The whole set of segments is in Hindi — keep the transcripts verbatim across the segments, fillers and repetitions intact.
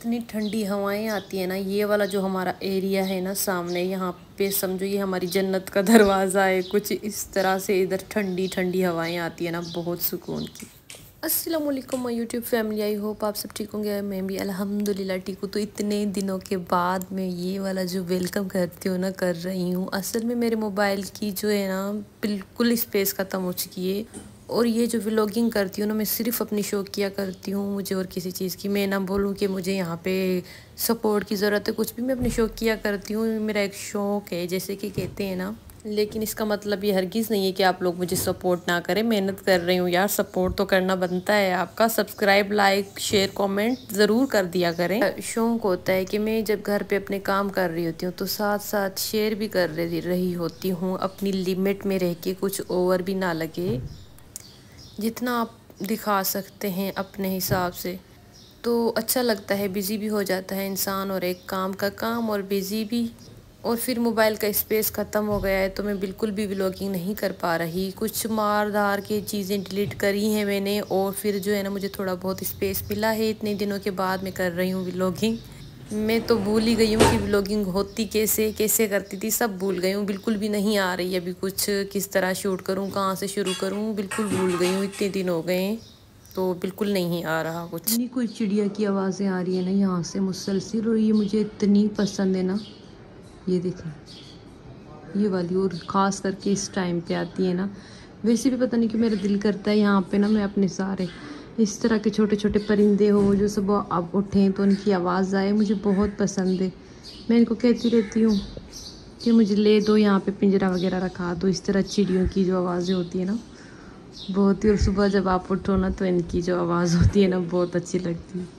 इतनी ठंडी हवाएं आती है ना। ये वाला जो हमारा एरिया है ना सामने, यहाँ पे समझो ये हमारी जन्नत का दरवाज़ा है। कुछ इस तरह से इधर ठंडी ठंडी हवाएं आती है ना, बहुत सुकून की। अस्सलाम वालेकुम my YouTube family, I hope आप सब ठीक होंगे। मैं भी अल्हम्दुलिल्लाह ठीक हूँ। तो इतने दिनों के बाद मैं ये वाला जो वेलकम करती हूँ ना कर रही हूँ। असल में मेरे मोबाइल की जो है ना बिल्कुल स्पेस ख़त्म हो चुकी है, और ये जो व्लॉगिंग करती हूँ ना मैं सिर्फ अपनी शौक किया करती हूँ। मुझे और किसी चीज़ की मैं ना बोलूँ कि मुझे यहाँ पे सपोर्ट की ज़रूरत है, कुछ भी मैं अपनी शौक किया करती हूँ। मेरा एक शौक़ है जैसे कि कहते हैं ना, लेकिन इसका मतलब ये हरगिज़ नहीं है कि आप लोग मुझे सपोर्ट ना करें। मेहनत कर रही हूँ यार, सपोर्ट तो करना बनता है आपका। सब्सक्राइब, लाइक, शेयर, कमेंट ज़रूर कर दिया करें। शौक़ होता है कि मैं जब घर पे अपने काम कर रही होती हूँ तो साथ साथ शेयर भी कर रही होती हूँ, अपनी लिमिट में रह के, कुछ ओवर भी ना लगे, जितना आप दिखा सकते हैं अपने हिसाब से। तो अच्छा लगता है, बिज़ी भी हो जाता है इंसान, और एक काम का काम और बिज़ी भी। और फिर मोबाइल का स्पेस ख़त्म हो गया है तो मैं बिल्कुल भी व्लॉगिंग नहीं कर पा रही। कुछ मार धार के चीज़ें डिलीट करी हैं मैंने, और फिर जो है ना मुझे थोड़ा बहुत स्पेस मिला है। इतने दिनों के बाद मैं कर रही हूँ व्लॉगिंग। मैं तो भूल ही गई हूँ कि व्लॉगिंग होती कैसे कैसे करती थी, सब भूल गई हूँ। बिल्कुल भी नहीं आ रही अभी कुछ, किस तरह शूट करूँ, कहाँ से शुरू करूँ, बिल्कुल भूल गई हूँ। इतने दिन हो गए तो बिल्कुल नहीं आ रहा कुछ। इतनी कोई चिड़िया की आवाज़ें आ रही है ना यहाँ से मुसलसल, और ये मुझे इतनी पसंद है ना। ये देखें ये वाली, और ख़ास करके इस टाइम पे आती है ना। वैसे भी पता नहीं कि मेरा दिल करता है यहाँ पे ना मैं अपने सारे इस तरह के छोटे छोटे परिंदे हो जो सुबह अब उठें तो उनकी आवाज़ आए, मुझे बहुत पसंद है। मैं इनको कहती रहती हूँ कि मुझे ले दो यहाँ पे पिंजरा वगैरह रखा दो। इस तरह चिड़ियों की जो आवाज़ें होती है ना बहुत ही, और सुबह जब आप उठो ना तो इनकी जो आवाज़ होती है ना बहुत अच्छी लगती है।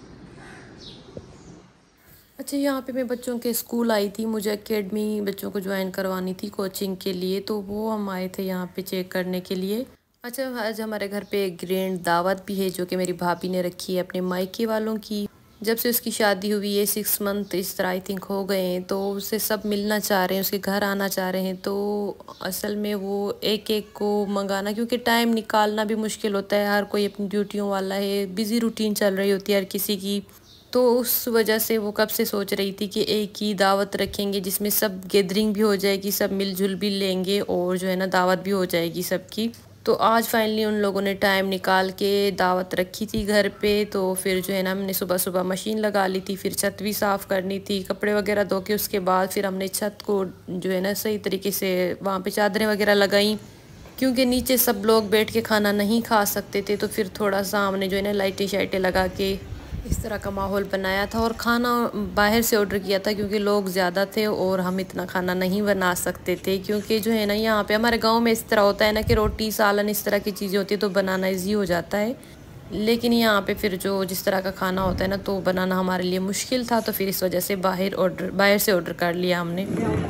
अच्छा, यहाँ पे मैं बच्चों के स्कूल आई थी, मुझे एकेडमी बच्चों को ज्वाइन करवानी थी कोचिंग के लिए, तो वो हम आए थे यहाँ पे चेक करने के लिए। अच्छा, आज हमारे घर पे एक ग्रैंड दावत भी है जो कि मेरी भाभी ने रखी है अपने मायके वालों की। जब से उसकी शादी हुई है सिक्स मंथ इस तरह आई थिंक हो गए हैं, तो उससे सब मिलना चाह रहे हैं, उसके घर आना चाह रहे हैं। तो असल में वो एक एक को मंगाना, क्योंकि टाइम निकालना भी मुश्किल होता है, हर कोई अपनी ड्यूटियों वाला है, बिज़ी रूटीन चल रही होती है हर किसी की। तो उस वजह से वो कब से सोच रही थी कि एक ही दावत रखेंगे जिसमें सब गैदरिंग भी हो जाएगी, सब मिलजुल भी लेंगे, और जो है ना दावत भी हो जाएगी सबकी। तो आज फाइनली उन लोगों ने टाइम निकाल के दावत रखी थी घर पे। तो फिर जो है ना हमने सुबह सुबह मशीन लगा ली थी, फिर छत भी साफ़ करनी थी, कपड़े वगैरह धो के उसके बाद फिर हमने छत को जो है ना सही तरीके से वहाँ पे चादरें वगैरह लगाई, क्योंकि नीचे सब लोग बैठ के खाना नहीं खा सकते थे। तो फिर थोड़ा सा हमने जो है ना लाइटें शाइटें लगा के इस तरह का माहौल बनाया था। और खाना बाहर से ऑर्डर किया था क्योंकि लोग ज़्यादा थे और हम इतना खाना नहीं बना सकते थे, क्योंकि जो है ना यहाँ पे हमारे गांव में इस तरह होता है ना कि रोटी सालन इस तरह की चीज़ें होती है तो बनाना ईजी हो जाता है। लेकिन यहाँ पे फिर जो जिस तरह का खाना होता है ना तो बनाना हमारे लिए मुश्किल था, तो फिर इस वजह से बाहर ऑर्डर बाहर से ऑर्डर कर लिया हमने।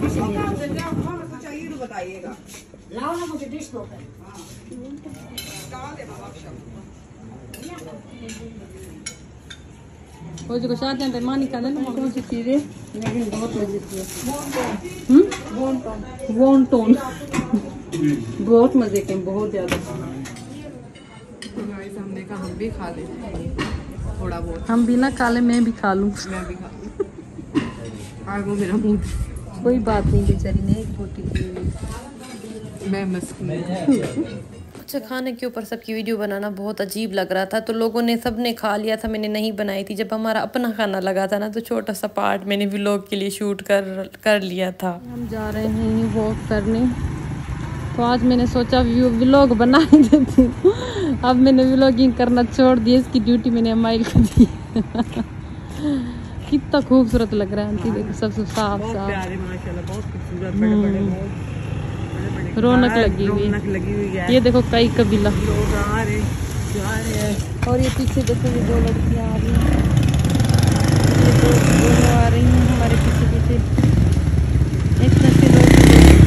वो जो शादी अंदर मानी का ना कौन सी चीज़ है, लेकिन बहुत मजे की है। हम्म वॉन्टोन वॉन्टोन बहुत मजे के, बहुत ज़्यादा। हमने कहा हम भी खा लें थोड़ा बहुत, हम भी ना खा ले, मैं भी खा लूँ, मैं भी खा लूँ। आज वो मेरा मूड, कोई बात नहीं, बेचारी ने एक रोटी की, मैं मस्ती। अच्छा, खाने के ऊपर सबकी वीडियो बनाना बहुत अजीब लग रहा था, तो लोगों ने सब ने खा लिया था, मैंने नहीं बनाई थी। जब हमारा अपना खाना लगा था ना तो छोटा सा पार्ट मैंने व्लॉग के लिए शूट कर कर लिया था। हम जा रहे हैं वॉक करने, तो आज मैंने सोचा व्लॉग बना ही देती हूँ। अब मैंने व्लॉगिंग करना छोड़ दिया, इसकी ड्यूटी मैंने अमाइल को दी। कितना खूबसूरत लग रहा है आंटी, देखो सबसे साफ साफ, बहुत खूबसूरत, बड़े बड़े रौनक लगी हुई है। ये देखो कई कबीला लोग आ रहे जा रहे हैं, और ये पीछे देखो ये दो लड़कियां आ रही हैं, ये दो दोनों आ रही हैं हमारे पीछे पीछे। एक तरह से लोग,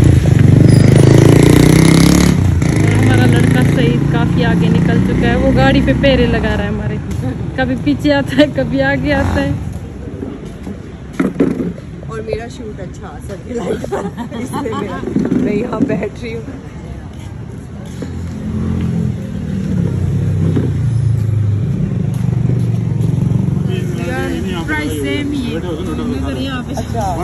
हमारा लड़का सईद काफी आगे निकल चुका है, वो गाड़ी पे पैरे लगा रहा है हमारे, कभी पीछे आता है कभी आगे आता है। और मेरा शूट अच्छा आ सके लाइट इसलिए मेरा मैं यहाँ बैठ रही हूँ। प्राइस सेम ही है मगर यहाँ पे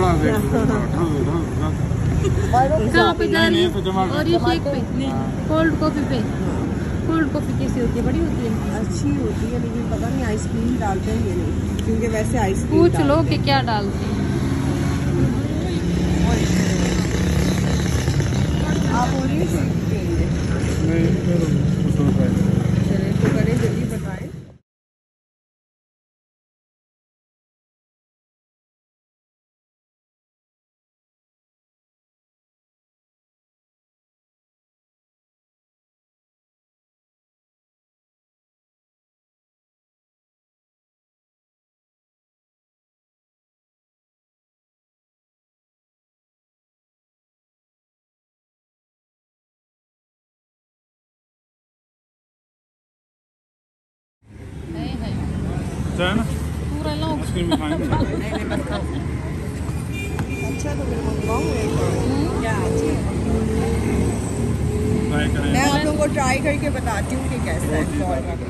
कहाँ पे जा रही है। और ये शेक पे कोल्ड कॉफी पे कोल्ड कॉफी कैसी होती है? बड़ी होती है, अच्छी होती है, लेकिन पता नहीं आइसक्रीम डालते हैं ये नहीं, क्योंकि वैसे आइसक्रीम पूछ लो कि क्या डालते हैं। आप हो रही है चले तो करें, जल्दी बताएं। है ना पूरा लोग आइसक्रीम भी खाएंगे। अच्छा तो फिर मंगवाऊँ क्या? ट्राई करें। मैं आप लोगों को ट्राई करके बताती हूँ कि कैसा है।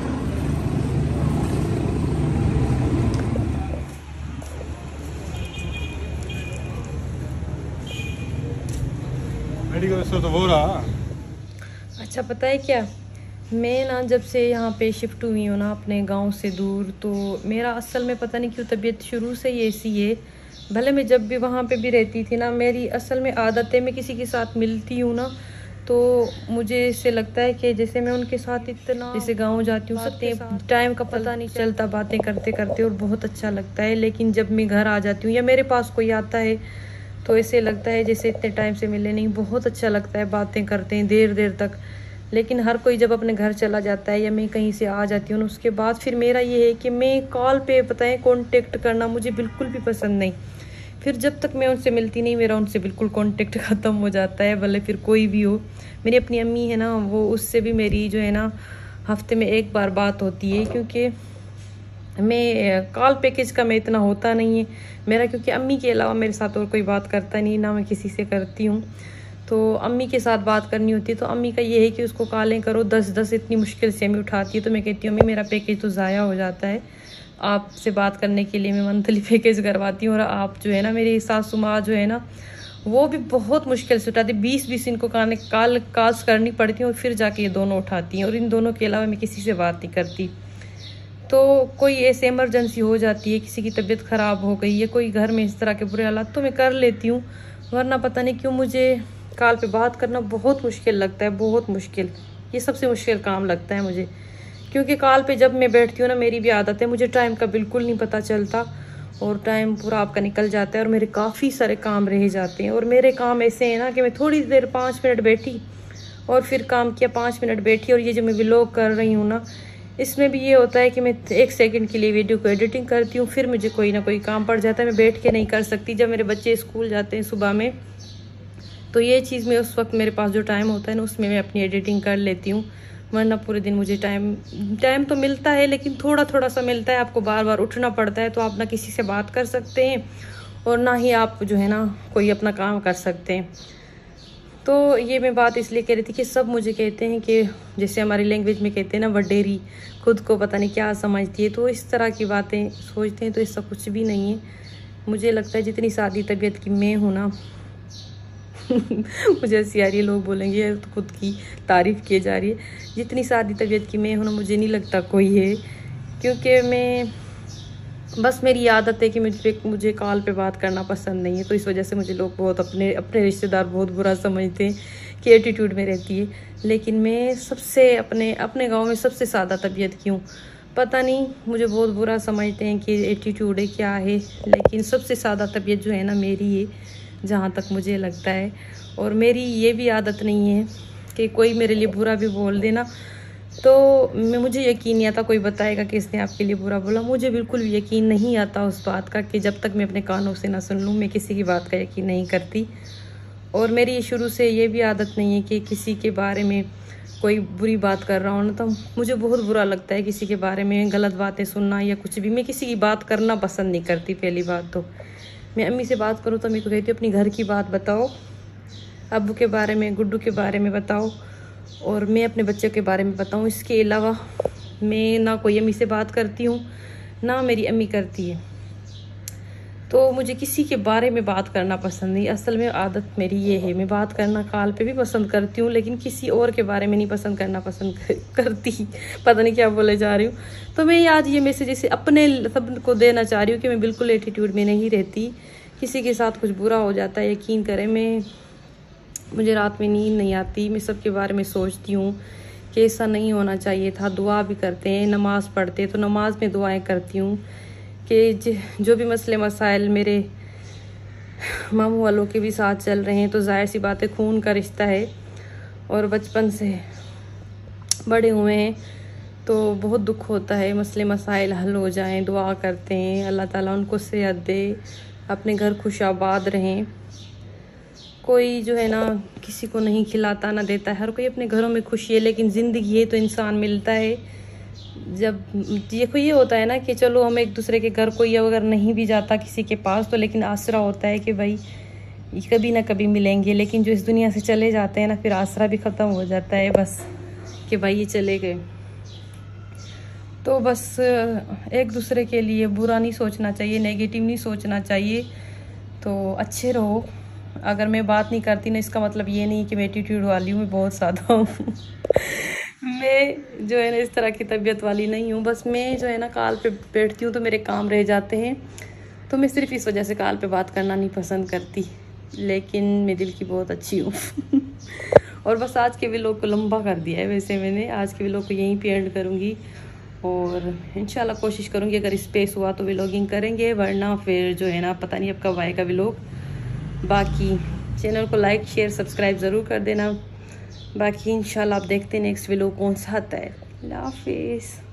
मेडिकल स्टोर तो हो रहा। अच्छा पता है क्या, मैं ना जब से यहाँ पे शिफ्ट हुई हूँ ना अपने गांव से दूर, तो मेरा असल में पता नहीं क्यों तबीयत शुरू से ही ऐसी है। भले मैं जब भी वहाँ पे भी रहती थी ना, मेरी असल में आदत है, मैं किसी के साथ मिलती हूँ ना तो मुझे ऐसे लगता है कि जैसे मैं उनके साथ इतना, जैसे गाँव जाती हूँ सबके टाइम का पता नहीं चलता, बातें करते करते, और बहुत अच्छा लगता है। लेकिन जब मैं घर आ जाती हूँ या मेरे पास कोई आता है तो ऐसे लगता है जैसे इतने टाइम से मिले नहीं। बहुत अच्छा लगता है, बातें करते हैं देर देर तक। लेकिन हर कोई जब अपने घर चला जाता है या मैं कहीं से आ जाती हूँ, उसके बाद फिर मेरा ये है कि मैं कॉल पे पता है कांटेक्ट करना मुझे बिल्कुल भी पसंद नहीं। फिर जब तक मैं उनसे मिलती नहीं, मेरा उनसे बिल्कुल कांटेक्ट ख़त्म हो जाता है, भले फिर कोई भी हो। मेरी अपनी अम्मी है ना, वो उससे भी मेरी जो है ना हफ्ते में एक बार बात होती है, क्योंकि मैं कॉल पैकेज का मैं इतना होता नहीं है मेरा, क्योंकि अम्मी के अलावा मेरे साथ और कोई बात करता नहीं, ना मैं किसी से करती हूँ। तो अम्मी के साथ बात करनी होती है तो अम्मी का ये है कि उसको कॉलें करो, दस दस इतनी मुश्किल से अम्मी उठाती है। तो मैं कहती हूँ अम्मी मेरा पैकेज तो ज़ाया हो जाता है, आपसे बात करने के लिए मैं मंथली पैकेज करवाती हूँ। और आप जो है ना मेरी सासू माँ जो है ना, वो भी बहुत मुश्किल से उठाती, बीस बीस इनको कान कॉल कॉल्स करनी पड़ती हैं और फिर जाके ये दोनों उठाती हैं। और इन दोनों के अलावा मैं किसी से बात नहीं करती। तो कोई ऐसे इमरजेंसी हो जाती है, किसी की तबीयत ख़राब हो गई है, कोई घर में इस तरह के बुरे हालात, तो मैं कर लेती हूँ, वरना पता नहीं क्यों मुझे कॉल पे बात करना बहुत मुश्किल लगता है, बहुत मुश्किल। ये सबसे मुश्किल काम लगता है मुझे, क्योंकि कॉल पे जब मैं बैठती हूँ ना, मेरी भी आदत है, मुझे टाइम का बिल्कुल नहीं पता चलता और टाइम पूरा आपका निकल जाता है और मेरे काफ़ी सारे काम रह जाते हैं। और मेरे काम ऐसे हैं ना कि मैं थोड़ी देर पाँच मिनट बैठी और फिर काम किया, पाँच मिनट बैठी। और ये जो मैं व्लॉग कर रही हूँ ना, इसमें भी ये होता है कि मैं एक सेकंड के लिए वीडियो को एडिटिंग करती हूँ, फिर मुझे कोई ना कोई काम पड़ जाता है, मैं बैठ के नहीं कर सकती। जब मेरे बच्चे स्कूल जाते हैं सुबह में, तो ये चीज़ में उस वक्त मेरे पास जो टाइम होता है ना, उसमें मैं अपनी एडिटिंग कर लेती हूँ, वरना पूरे दिन मुझे टाइम टाइम तो मिलता है लेकिन थोड़ा थोड़ा सा मिलता है। आपको बार बार उठना पड़ता है, तो आप ना किसी से बात कर सकते हैं और ना ही आप जो है ना कोई अपना काम कर सकते हैं। तो ये मैं बात इसलिए कह रही थी कि सब मुझे कहते हैं कि जैसे हमारी लैंग्वेज में कहते हैं ना, वडेरी, खुद को पता नहीं क्या समझती है, तो इस तरह की बातें सोचते हैं। तो इसका कुछ भी नहीं है। मुझे लगता है जितनी सादी तबीयत की मैं हूँ ना मुझे हंसी आ रही है, लोग बोलेंगे तो खुद की तारीफ़ की जा रही है। जितनी सादी तबीयत की मैं हूँ ना, मुझे नहीं लगता कोई है, क्योंकि मैं बस मेरी आदत है कि मुझे मुझे कॉल पे बात करना पसंद नहीं है। तो इस वजह से मुझे लोग बहुत अपने अपने रिश्तेदार बहुत बुरा समझते हैं कि एटीट्यूड में रहती है। लेकिन मैं सबसे अपने अपने गांव में सबसे सादा तबीयत की हूँ। पता नहीं मुझे बहुत बुरा समझते हैं कि एटीट्यूड है क्या है, लेकिन सबसे सादा तबीयत जो है ना मेरी है, जहाँ तक मुझे लगता है। और मेरी ये भी आदत नहीं है कि कोई मेरे लिए बुरा भी बोल देना तो मैं मुझे यकीन नहीं आता, कोई बताएगा कि इसने आपके लिए बुरा बोला, मुझे बिल्कुल भी यकीन नहीं आता उस बात का, कि जब तक मैं अपने कानों से ना सुन लूँ मैं किसी की बात का यकीन नहीं करती। और मेरी शुरू से ये भी आदत नहीं है कि किसी के बारे में कोई बुरी बात कर रहा हूँ ना, तो मुझे बहुत बुरा लगता है किसी के बारे में गलत बातें सुनना या कुछ भी। मैं किसी की बात करना पसंद नहीं करती। पहली बात तो मैं अम्मी से बात करूँ तो अम्मी को कहती हूँ अपनी घर की बात बताओ, अब्बू के बारे में, गुड्डू के बारे में बताओ, और मैं अपने बच्चे के बारे में बताऊँ। इसके अलावा मैं ना कोई अम्मी से बात करती हूँ, ना मेरी अम्मी करती है। तो मुझे किसी के बारे में बात करना पसंद नहीं। असल में आदत मेरी ये है, मैं बात करना कॉल पे भी पसंद करती हूँ, लेकिन किसी और के बारे में नहीं पसंद करना पसंद करती। पता नहीं क्या बोले जा रही हूँ। तो मैं आज ये मैसेज इसे अपने सब को देना चाह रही हूँ कि मैं बिल्कुल एटीट्यूड में नहीं रहती। किसी के साथ कुछ बुरा हो जाता है, यकीन करें, मैं मुझे रात में नींद नहीं आती। मैं सबके बारे में सोचती हूँ कि ऐसा नहीं होना चाहिए था। दुआ भी करते हैं, नमाज़ पढ़ते तो नमाज में दुआएं करती हूँ कि जो भी मसले मसाइल मेरे मामू वालों के भी साथ चल रहे हैं, तो जाहिर सी बात है खून का रिश्ता है और बचपन से बड़े हुए हैं, तो बहुत दुख होता है मसले मसाइल हल हो जाएं। दुआ करते हैं अल्लाह ताला उनको सेहत दे, अपने घर खुशाबाद रहें। कोई जो है ना किसी को नहीं खिलाता ना देता है, हर कोई अपने घरों में खुशी है, लेकिन ज़िंदगी है तो इंसान मिलता है। जब देखो ये होता है ना कि चलो हम एक दूसरे के घर, कोई अगर नहीं भी जाता किसी के पास तो लेकिन आसरा होता है कि भाई कभी ना कभी मिलेंगे। लेकिन जो इस दुनिया से चले जाते हैं ना, फिर आसरा भी ख़त्म हो जाता है बस कि भाई ये चले गए। तो बस एक दूसरे के लिए बुरा नहीं सोचना चाहिए, नेगेटिव नहीं सोचना चाहिए, तो अच्छे रहो। अगर मैं बात नहीं करती ना, इसका मतलब ये नहीं कि मैं एटीट्यूड वाली हूँ, मैं बहुत सादा हूँ। मैं जो है ना इस तरह की तबीयत वाली नहीं हूँ। बस मैं जो है ना कॉल पे बैठती हूँ तो मेरे काम रह जाते हैं, तो मैं सिर्फ इस वजह से कॉल पे बात करना नहीं पसंद करती, लेकिन मैं दिल की बहुत अच्छी हूँ। और बस आज के व्लॉग को लंबा कर दिया है वैसे मैंने। आज के व्लॉग को यहीं पे एंड करूँगी और इंशाल्लाह कोशिश करूँगी अगर स्पेस हुआ तो व्लॉगिंग करेंगे, वरना फिर जो है ना पता नहीं अब कब आएगा व्लॉग। बाकी चैनल को लाइक शेयर सब्सक्राइब ज़रूर कर देना। बाकी इंशाल्लाह आप देखते हैं नेक्स्ट व्लॉग कौन सा आता है। अल्लाह हाफिज़।